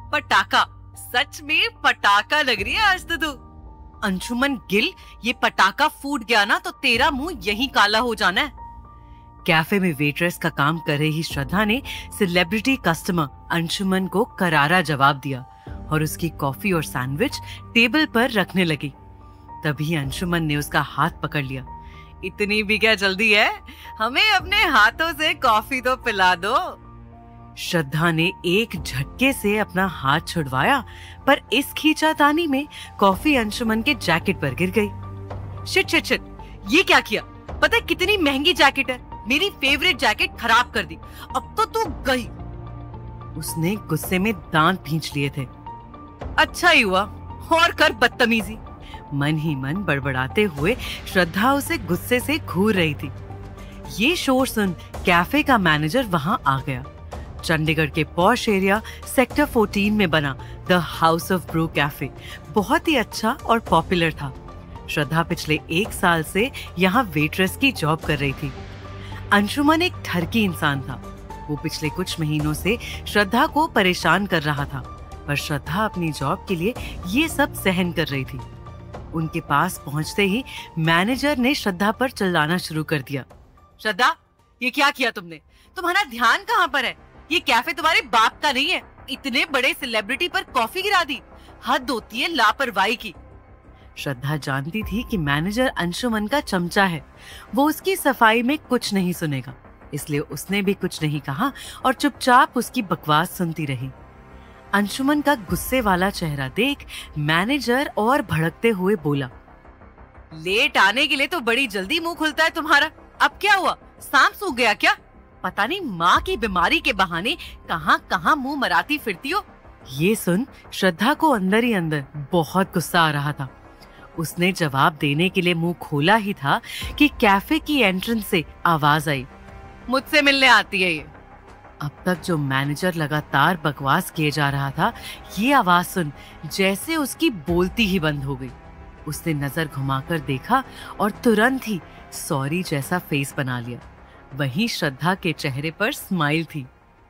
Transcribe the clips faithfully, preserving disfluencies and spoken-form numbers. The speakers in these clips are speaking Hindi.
पटाखा, सच में पटाखा लग रही है आज तो तू। अंशुमन गिल, ये पटाखा फूट गया ना तो तेरा मुंह यहीं काला हो जाना है। कैफे में वेट्रेस का काम कर रही श्रद्धा ने सेलिब्रिटी कस्टमर अंशुमन को करारा जवाब दिया और उसकी कॉफी और सैंडविच टेबल पर रखने लगी। तभी अंशुमन ने उसका हाथ पकड़ लिया। इतनी भी क्या जल्दी है, हमें अपने हाथों से कॉफी तो पिला दो। श्रद्धा ने एक झटके से अपना हाथ छुड़वाया, पर इस खींचातानी में कॉफी अंशुमन के जैकेट पर गिर गई। शिट शिट शिट, ये क्या किया? पता है कितनी महंगी जैकेट है? मेरी फेवरेट जैकेट खराब कर दी। अब तो तू गई। उसने गुस्से में दांत भींच लिए थे। अच्छा ही हुआ, और कर बदतमीजी। मन ही मन बड़बड़ाते हुए श्रद्धा उसे गुस्से से घूर रही थी। ये शोर सुन कैफे का मैनेजर वहां आ गया। चंडीगढ़ के पॉश एरिया सेक्टर चौदह में बना the house of brew cafe बहुत ही अच्छा और पॉपुलर था। श्रद्धा पिछले एक साल से यहाँ वेट्रेस की जॉब कर रही थी। अंशुमन एक ठरकी इंसान था। वो पिछले कुछ महीनों से श्रद्धा को परेशान कर रहा था, पर श्रद्धा अपनी जॉब के लिए ये सब सहन कर रही थी। उनके पास पहुंचते ही मैनेजर ने श्रद्धा पर चिल्लाना शुरू कर दिया। श्रद्धा, ये क्या किया तुमने? तुम्हारा ध्यान कहाँ पर है? ये कैफे तुम्हारे बाप का नहीं है। इतने बड़े सेलिब्रिटी पर कॉफी गिरा दी, हद होती है लापरवाही की। श्रद्धा जानती थी कि मैनेजर अंशुमन का चमचा है, वो उसकी सफाई में कुछ नहीं सुनेगा, इसलिए उसने भी कुछ नहीं कहा और चुपचाप उसकी बकवास सुनती रही। अंशुमन का गुस्से वाला चेहरा देख मैनेजर और भड़कते हुए बोला, लेट आने के लिए तो बड़ी जल्दी मुंह खुलता है तुम्हारा। अब क्या हुआ? सांप सूख गया क्या? पता नहीं माँ की बीमारी के बहाने कहाँ कहाँ मुंह मराती फिरती हो। ये सुन श्रद्धा को अंदर ही अंदर बहुत गुस्सा आ रहा था। उसने जवाब देने के लिए मुंह खोला ही था कि कैफे की एंट्रेंस से आवाज आई, मुझसे मिलने आती है ये। अब तक जो मैनेजर लगातार बकवास किए जा रहा था, ये आवाज सुन जैसे उसकी बोलती ही बंद हो गई। उसने नजर घुमाकर देखा और तुरंत ही सॉरी जैसा फेस बना लिया। वहीं श्रद्धा के चेहरे पर स्माइल थी।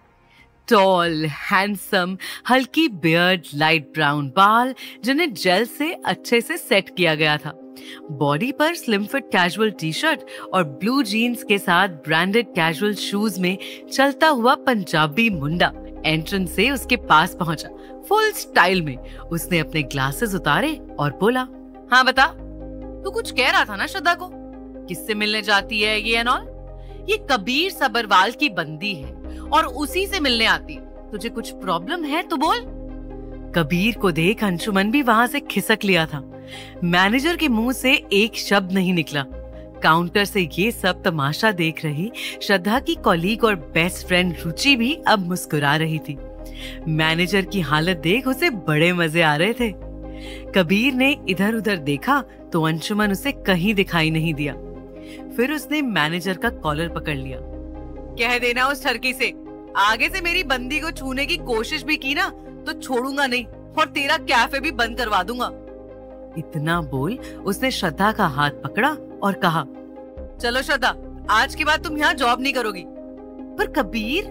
टॉल, हैंडसम, हल्की बियर्ड, लाइट ब्राउन बाल जिन्हें जेल से अच्छे से सेट किया गया था। बॉडी पर slim fit casual T shirt और ब्लू जीन्स के साथ ब्रांडेड कैजुअल शूज में चलता हुआ पंजाबी मुंडा एंट्रेंस से उसके पास पहुंचा। फुल स्टाइल में उसने अपने ग्लासेस उतारे और बोला, हाँ बता, तू कुछ कह रहा था ना श्रद्धा को? किससे मिलने जाती है ये एंड ऑल? ये कबीर सबरवाल की बंदी है और उसी से मिलने आती है। तुझे कुछ प्रॉब्लम है तो बोल। कबीर को देख अंशुमन भी वहां से खिसक लिया था। मैनेजर के मुंह से एक शब्द नहीं निकला। काउंटर से ये सब तमाशा देख रही श्रद्धा की कॉलीग और बेस्ट फ्रेंड रुचि भी अब मुस्कुरा रही थी। मैनेजर की हालत देख उसे बड़े मजे आ रहे थे। कबीर ने इधर उधर देखा तो अंशुमन उसे कहीं दिखाई नहीं दिया। फिर उसने मैनेजर का कॉलर पकड़ लिया। कह देना उस ठरकी से, आगे से मेरी बंदी को छूने की कोशिश भी की ना तो छोड़ूंगा नहीं और तेरा कैफे भी बंद करवा दूंगा। इतना बोल उसने श्रद्धा का हाथ पकड़ा और कहा, चलो श्रद्धा, आज के बाद तुम यहाँ जॉब नहीं करोगी। पर कबीर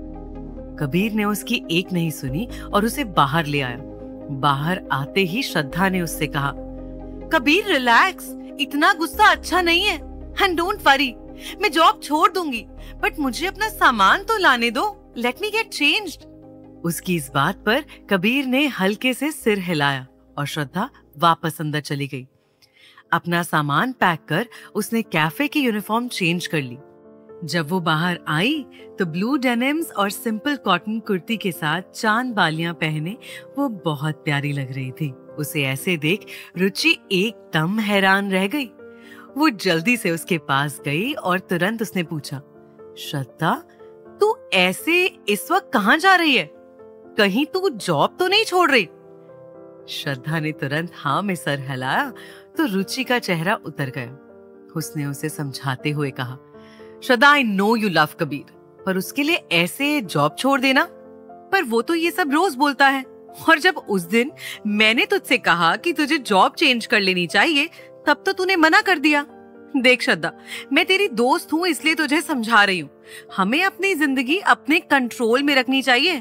कबीर ने उसकी एक नहीं सुनी और उसे बाहर ले आया। बाहर आते ही श्रद्धा ने उससे कहा, कबीर रिलैक्स, इतना गुस्सा अच्छा नहीं है। एंड डोंट वरी, मैं जॉब छोड़ दूंगी, बट मुझे अपना सामान तो लाने दो। Let me get changed. उसकी इस बात पर कबीर ने हल्के से सिर हिलाया और श्रद्धा वापस अंदर चली गई। अपना सामान पैक कर उसने कैफे की यूनिफॉर्म चेंज कर ली। जब वो बाहर आई तो ब्लू डेनिम्स और सिंपल कॉटन कुर्ती के साथ चांद बालियां पहने वो बहुत प्यारी लग रही थी। उसे ऐसे देख रुचि एकदम हैरान रह गई। वो जल्दी से उसके पास गई और तुरंत उसने पूछा, श्रद्धा, तू ऐसे इस वक्त कहाँ जा रही है? कहीं तू जॉब तो नहीं छोड़ रही? श्रद्धा ने तुरंत हाँ में सर हिलाया तो रुचि का चेहरा उतर गया। उसने उसे समझाते हुए कहा, Shraddha, I know you love Kabir, पर उसके लिए ऐसे जॉब छोड़ देना? पर वो तो ये सब रोज बोलता है, और जब उस दिन मैंने तुझसे कहा कि तुझे जॉब चेंज कर लेनी चाहिए तब तो तूने मना कर दिया। देख श्रद्धा, मैं तेरी दोस्त हूँ इसलिए तुझे समझा रही हूँ, हमें अपनी जिंदगी अपने कंट्रोल में रखनी चाहिए।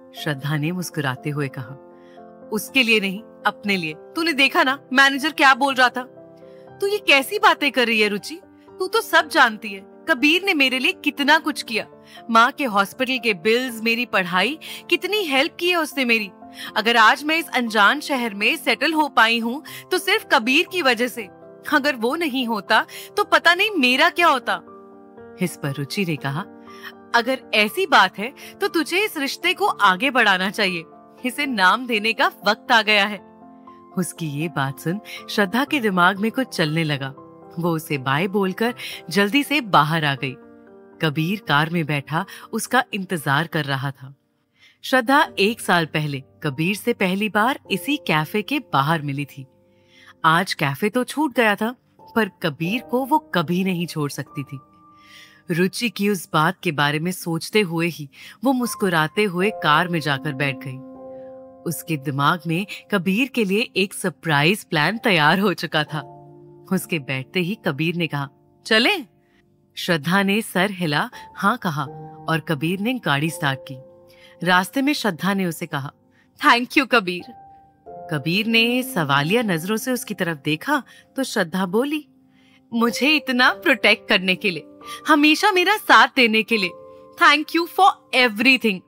श्रद्धा ने मुस्कुराते हुए कहा, उसके लिए नहीं, अपने लिए। तूने देखा ना मैनेजर क्या बोल रहा था। तू ये कैसी बातें कर रही है रुचि? तू तो सब जानती है, कबीर ने मेरे लिए कितना कुछ किया। माँ के हॉस्पिटल के बिल्स, मेरी पढ़ाई, कितनी हेल्प की है उसने मेरी। अगर आज मैं इस अनजान शहर में सेटल हो पाई हूँ तो सिर्फ कबीर की वजह से। अगर वो नहीं होता तो पता नहीं मेरा क्या होता। इस पर रुचि ने कहा, अगर ऐसी बात है तो तुझे इस रिश्ते को आगे बढ़ाना चाहिए। इसे नाम देने का वक्त आ गया है। उसकी ये बात सुन श्रद्धा के दिमाग में कुछ चलने लगा। वो उसे बाय बोलकर जल्दी से बाहर आ गई। कबीर कार में बैठा उसका इंतजार कर रहा था। श्रद्धा एक साल पहले कबीर से पहली बार इसी कैफे के बाहर मिली थी। आज कैफे तो छूट गया था, पर कबीर को वो कभी नहीं छोड़ सकती थी। रुचि की उस बात के बारे में सोचते हुए ही वो मुस्कुराते हुए कार में जाकर बैठ गई। उसके दिमाग में कबीर के लिए एक सरप्राइज प्लान तैयार हो चुका था। उसके बैठते ही कबीर ने कहा, चले? श्रद्धा ने सर हिला हाँ कहा और कबीर ने गाड़ी स्टार्ट की। रास्ते में श्रद्धा ने उसे कहा, थैंक यू कबीर। कबीर ने सवालिया नजरों से उसकी तरफ देखा तो श्रद्धा बोली, मुझे इतना प्रोटेक्ट करने के लिए, हमेशा मेरा साथ देने के लिए, thank you for everything.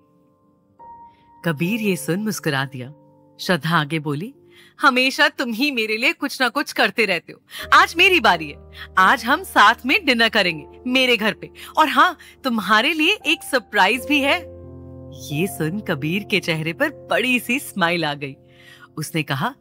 Kabir ये सुन मुस्कुरा दिया। श्रद्धा आगे बोली, हमेशा तुम ही मेरे लिए कुछ ना कुछ करते रहते हो। आज मेरी बारी है। आज हम साथ में डिनर करेंगे मेरे घर पे, और हाँ, तुम्हारे लिए एक सरप्राइज भी है। ये सुन कबीर के चेहरे पर बड़ी सी स्माइल आ गई। उसने कहा,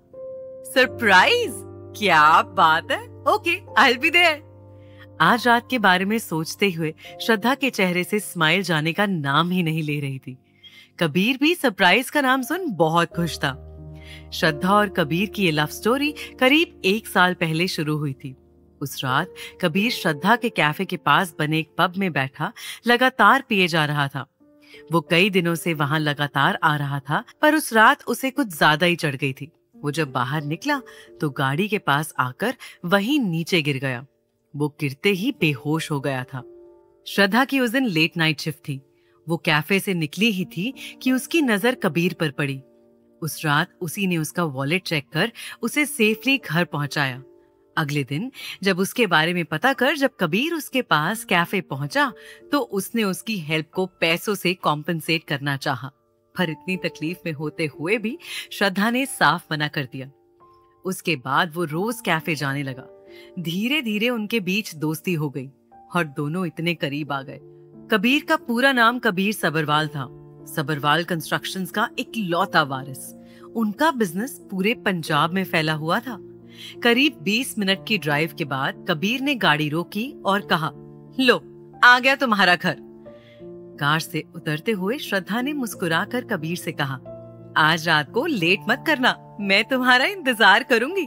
सरप्राइज? क्या बात है, okay, I will be there. आज रात के बारे में सोचते हुए श्रद्धा के चेहरे से स्माइल जाने का नाम ही नहीं ले रही थी। कबीर भी सरप्राइज का नाम सुन बहुत खुश था। श्रद्धा और कबीर की ये लव स्टोरी करीब एक साल पहले शुरू हुई थी। उस रात कबीर श्रद्धा के कैफे के पास बने एक पब में बैठा लगातार पिए जा रहा था। वो कई दिनों से वहां लगातार आ रहा था, पर उस रात उसे कुछ ज्यादा ही चढ़ गई थी। वो जब बाहर निकला तो गाड़ी के पास आकर वहीं नीचे गिर गया। वो गिरते ही बेहोश हो गया था। श्रद्धा की उस दिन लेट नाइट शिफ्ट थी। वो कैफे से निकली ही थी कि उसकी नजर कबीर पर पड़ी। उस रात उसी ने उसका वॉलेट चेक कर उसे सेफली घर पहुंचाया। अगले दिन जब उसके बारे में पता कर जब कबीर उसके पास कैफे पहुंचा तो उसने उसकी हेल्प को पैसों से कॉम्पेंसेट करना चाहा, पर इतनी तकलीफ में होते हुए भी श्रद्धा ने साफ मना कर दिया। उसके बाद वो रोज कैफे जाने लगा। धीरे धीरे उनके बीच दोस्ती हो गई और दोनों इतने करीब आ गए। कबीर का पूरा नाम कबीर सबरवाल था। सबरवाल कंस्ट्रक्शंस का इकलौता वारिस। उनका बिजनेस पूरे पंजाब में फैला हुआ था। करीब बीस मिनट की ड्राइव के बाद कबीर ने गाड़ी रोकी और कहा, लो, आ गया तुम्हारा घर। कार से उतरते हुए श्रद्धा ने मुस्कुराकर कबीर से कहा, आज रात को लेट मत करना, मैं तुम्हारा इंतजार करूंगी।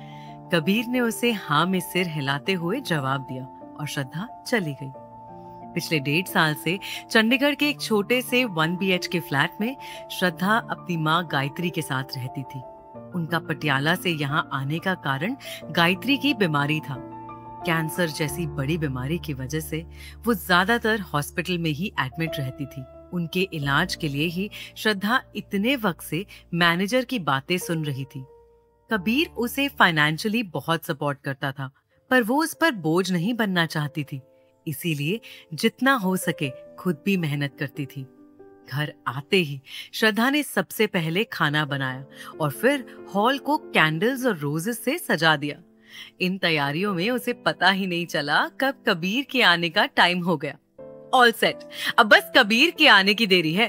कबीर ने उसे हाँ में सिर हिलाते हुए जवाब दिया और श्रद्धा चली गई। पिछले डेढ़ साल से चंडीगढ़ के एक छोटे से one B H K flat में श्रद्धा अपनी माँ गायत्री के साथ रहती थी। उनका पटियाला से यहाँ आने का कारण गायत्री की बीमारी था। कैंसर जैसी बड़ी बीमारी की वजह से वो ज्यादातर हॉस्पिटल में ही एडमिट रहती थी। उनके इलाज के लिए ही श्रद्धा इतने वक्त से मैनेजर की बातें सुन रही थी। कबीर उसे फाइनेंशियली बहुत सपोर्ट करता था, पर वो उस पर बोझ नहीं बनना चाहती थी। इसीलिए जितना हो सके खुद भी मेहनत करती थी। घर आते ही श्रद्धा ने सबसे पहले खाना बनाया और फिर हॉल को कैंडल्स और रोजेस से सजा दिया। इन तैयारियों में उसे पता ही नहीं चला कब कबीर के आने का टाइम हो गया। ऑल सेट, अब बस कबीर के आने की देरी है।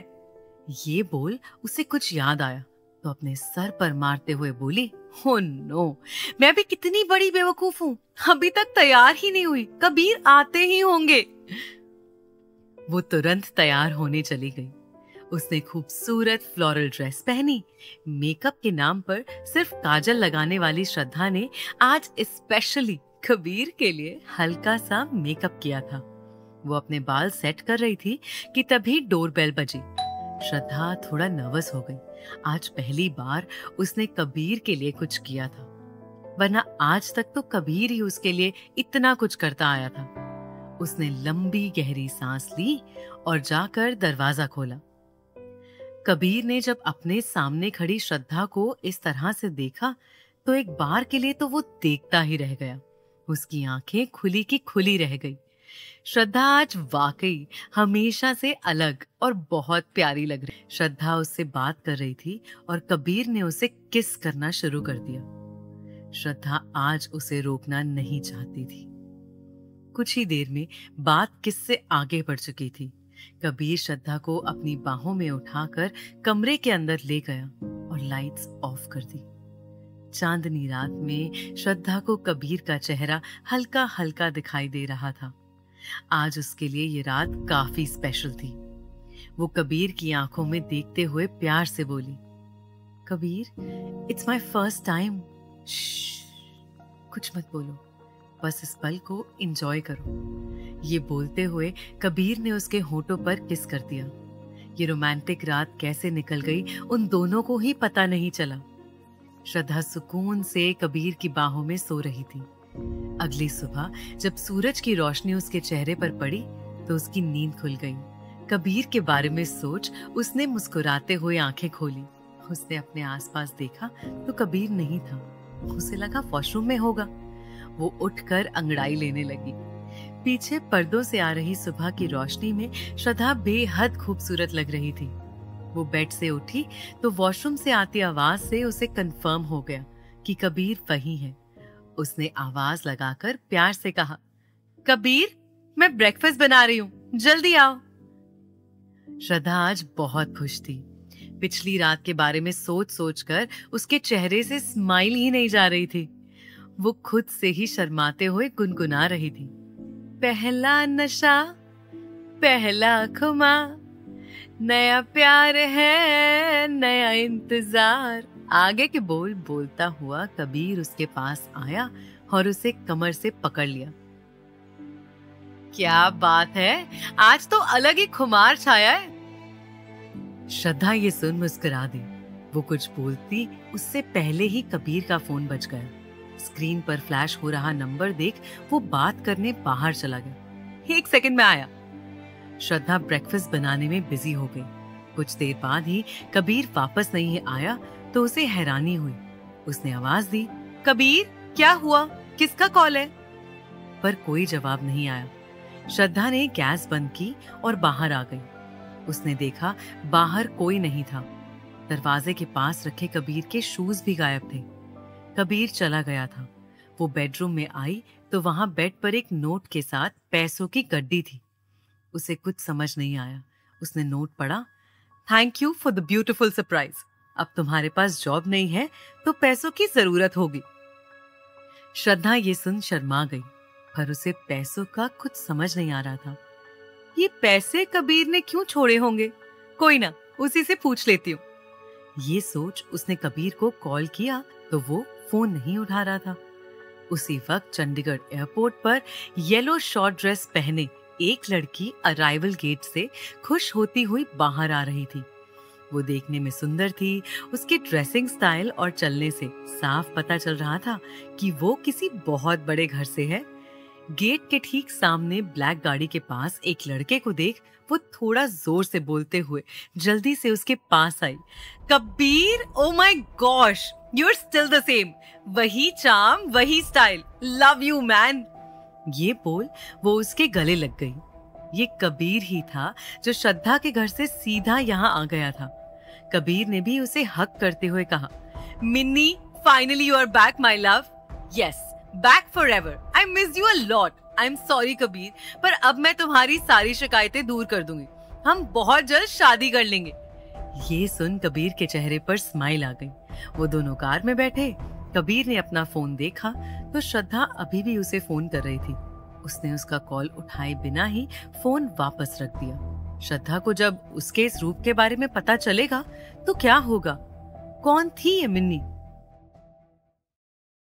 ये बोल उसे कुछ याद आया तो अपने सर पर मारते हुए बोली, ओह नो, मैं भी कितनी बड़ी बेवकूफ हूँ, अभी तक तैयार ही नहीं हुई, कबीर आते ही होंगे। वो तुरंत तैयार होने चली गई। उसने खूबसूरत फ्लोरल ड्रेस पहनी। मेकअप के नाम पर सिर्फ काजल लगाने वाली श्रद्धा ने आज स्पेशली कबीर के लिए हल्का सा मेकअप किया था। वो अपने बाल सेट कर रही थी कि तभी डोरबेल बजी। श्रद्धा थोड़ा नर्वस हो गई। आज पहली बार उसने कबीर के लिए कुछ किया था, वरना आज तक तो कबीर ही उसके लिए इतना कुछ करता आया था। उसने लंबी गहरी सांस ली और जाकर दरवाजा खोला। कबीर ने जब अपने सामने खड़ी श्रद्धा को इस तरह से देखा तो एक बार के लिए तो वो देखता ही रह गया। उसकी आंखें खुली की खुली रह गई। श्रद्धा आज वाकई हमेशा से अलग और बहुत प्यारी लग रही। श्रद्धा उससे बात कर रही थी और कबीर ने उसे किस करना शुरू कर दिया। श्रद्धा आज उसे रोकना नहीं चाहती थी। कुछ ही देर में बात किस से आगे बढ़ चुकी थी। कबीर श्रद्धा को अपनी बाहों में उठाकर कमरे के अंदर ले गया और लाइट्स ऑफ कर दी। चांदनी रात में श्रद्धा को कबीर का चेहरा हल्का हल्का दिखाई दे रहा था। आज उसके लिए ये रात काफी स्पेशल थी। वो कबीर की आंखों में देखते हुए प्यार से बोली, Kabir, it's my first time. कुछ मत बोलो, बस इस पल को एंजॉय करो। ये बोलते हुए कबीर ने उसके होठों पर किस कर दिया। ये रोमांटिक रात कैसे निकल गई उन दोनों को ही पता नहीं चला। श्रद्धा सुकून से कबीर की बाहों में सो रही थी। अगली सुबह जब सूरज की रोशनी उसके चेहरे पर पड़ी तो उसकी नींद खुल गई। कबीर के बारे में सोच उसने मुस्कुराते हुए आंखें खोली। उसने अपने आसपास देखा तो कबीर नहीं था। उसे लगा वॉशरूम में होगा। वो उठकर अंगड़ाई लेने लगी। पीछे पर्दों से आ रही सुबह की रोशनी में श्रद्धा बेहद खूबसूरत लग रही थी। वो बेड से उठी तो वॉशरूम से आती आवाज से उसे कंफर्म हो गया कि कबीर वही है। उसने आवाज लगाकर प्यार से कहा, कबीर, मैं ब्रेकफास्ट बना रही हूँ, जल्दी आओ। श्रद्धा आज बहुत खुश थी। पिछली रात के बारे में सोच सोच कर उसके चेहरे से स्माइल ही नहीं जा रही थी। वो खुद से ही शर्माते हुए गुनगुना रही थी, पहला नशा, पहला खुमा, नया प्यार है, नया इंतजार। आगे के बोल बोलता हुआ कबीर उसके पास आया और उसे कमर से पकड़ लिया। क्या बात है, आज तो अलग ही खुमार छाया है। श्रद्धा ये सुन मुस्कुरा दी। वो कुछ बोलती उससे पहले ही कबीर का फोन बज गया। स्क्रीन पर फ्लैश हो रहा नंबर देख वो बात करने बाहर चला गया। एक सेकंड में आया। श्रद्धा ब्रेकफास्ट बनाने में बिजी हो गई। कुछ देर बाद ही कबीर वापस नहीं आया तो उसे हैरानी हुई। उसने आवाज दी, कबीर, क्या हुआ, किसका कॉल है? पर कोई जवाब नहीं आया। श्रद्धा ने गैस बंद की और बाहर आ गई। उसने देखा बाहर कोई नहीं था। दरवाजे के पास रखे कबीर के शूज भी गायब थे। कबीर चला गया था। वो बेडरूम में आई तो वहां बेड पर एक नोट के साथ पैसों की गड्डी थी। उसे कुछ समझ नहीं आया। उसने नोट पढ़ा, thank you for the beautiful surprise. अब तुम्हारे पास जॉब नहीं है तो पैसों की जरूरत होगी। श्रद्धा ये सुन शर्मा गई, पर उसे पैसों का कुछ समझ नहीं आ रहा था। ये पैसे कबीर ने क्यों छोड़े होंगे? कोई ना, उसी से पूछ लेती हूँ। ये सोच उसने कबीर को कॉल किया तो वो फोन नहीं उठा रहा था। उसी वक्त चंडीगढ़ एयरपोर्ट पर येलो शॉर्ट ड्रेस पहने एक लड़की अराइवल गेट से खुश होती हुई बाहर आ रही थी। वो देखने में सुंदर थी। उसके ड्रेसिंग स्टाइल और चलने से साफ पता चल रहा था कि वो किसी बहुत बड़े घर से है। गेट के ठीक सामने ब्लैक गाड़ी के पास एक लड़के को देख वो थोड़ा जोर से बोलते हुए जल्दी से उसके पास आई, Kabir, oh my gosh, you are still the same. वही चार्म, वही स्टाइल, लव यू मैन। ये बोल वो उसके गले लग गई। ये कबीर ही था जो श्रद्धा के घर से सीधा यहाँ आ गया था। कबीर ने भी उसे हक करते हुए कहा, Minni, finally you are back my love. Yes, back forever. I miss you a lot. I am sorry Kabir, पर अब मैं तुम्हारी सारी शिकायतें दूर कर दूंगी। हम बहुत जल्द शादी कर लेंगे। ये सुन कबीर के चेहरे पर स्माइल आ गई। वो दोनों कार में बैठे। कबीर ने अपना फोन देखा तो श्रद्धा अभी भी उसे फोन कर रही थी। उसने उसका कॉल उठाए बिना ही फोन वापस रख दिया। श्रद्धा को जब उसके इस रूप के बारे में पता चलेगा तो क्या होगा? कौन थी ये मिन्नी?